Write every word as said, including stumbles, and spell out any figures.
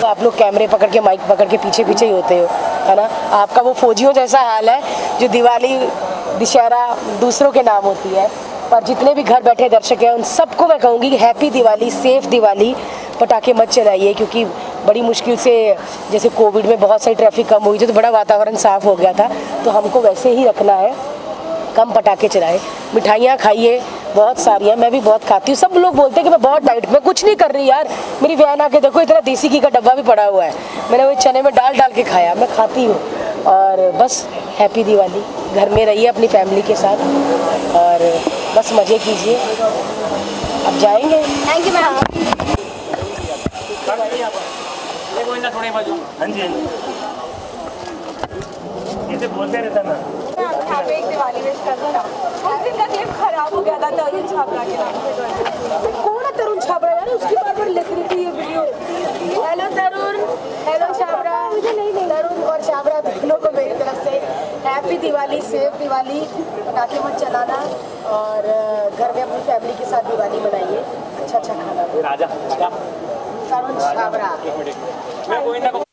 तो आप लोग कैमरे पकड़ के माइक पकड़ के पीछे पीछे ही होते हो, है ना। आपका वो फौजियों जैसा हाल है जो दिवाली दशहरा दूसरों के नाम होती है, पर जितने भी घर बैठे दर्शक हैं उन सबको मैं कहूँगी कि हैप्पी दिवाली, सेफ दिवाली। पटाखे मत चलाइए क्योंकि बड़ी मुश्किल से, जैसे कोविड में बहुत सारी ट्रैफिक कम हुई थी तो बड़ा वातावरण साफ़ हो गया था, तो हमको वैसे ही रखना है, कम पटाखे चलाए, मिठाइयाँ खाइए बहुत सारी हैं, मैं भी बहुत खाती हूँ। सब लोग बोलते हैं कि मैं बहुत डाइट, मैं कुछ नहीं कर रही यार, मेरी बहन आके देखो इतना देसी घी का डब्बा भी पड़ा हुआ है, मैंने वो चने में डाल डाल के खाया, मैं खाती हूँ। और बस हैप्पी दिवाली, घर में रहिए अपनी फैमिली के साथ और बस मज़े कीजिए। अब जाएंगे। Thank you ma'am. हाँ जी, ऐसे बोलते रहता ना। यहाँ पे एक दिवाली विश कर दो ना। उस दिन का क्लिप खराब हो गया था तरुण छाबड़ा के नाम पे। कौन है तरुण छाबड़ा यार, उसकी बार बार लिख रही थी ये video. Hello Tarun, hello Chhabra, मुझे नहीं नहीं तरुण और छाबड़ा दोनों को मेरी तरफ से हैप्पी दिवाली, सेफ दिवाली। पटाखे मत चलाना और घर में अपनी फैमिली के साथ दिवाली मनाइए, अच्छा अच्छा खाना। राजा तरुण छाबड़ा।